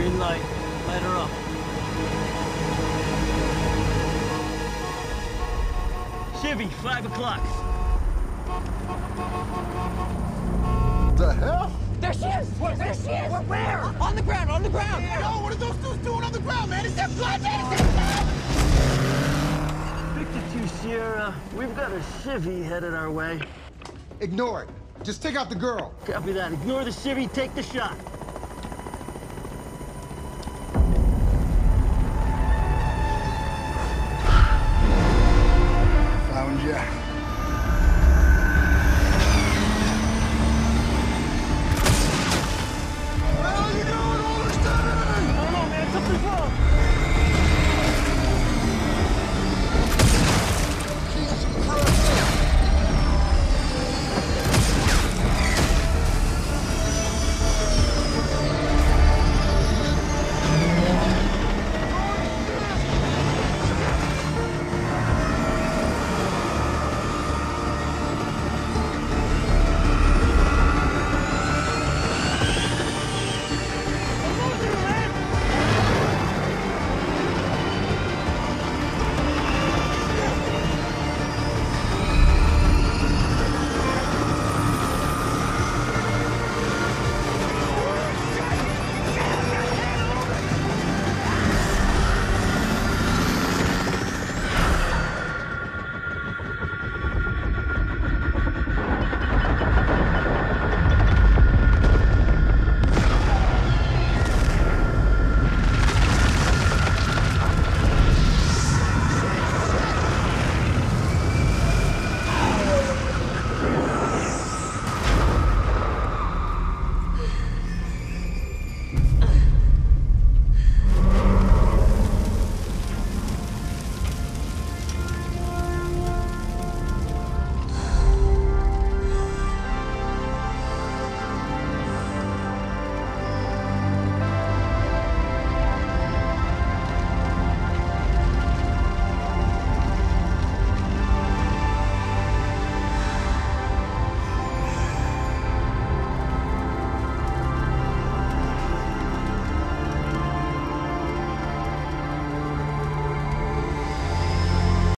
Green light. Light her up. Chivy, 5 o'clock. The hell? There she is! There she is! Where? On the ground, on the ground! Yo, what are those dudes doing on the ground, man? Is that blood? Victor 2 Sierra, we've got a Chivy headed our way. Ignore it. Just take out the girl. Copy that. Ignore the Chivy, take the shot.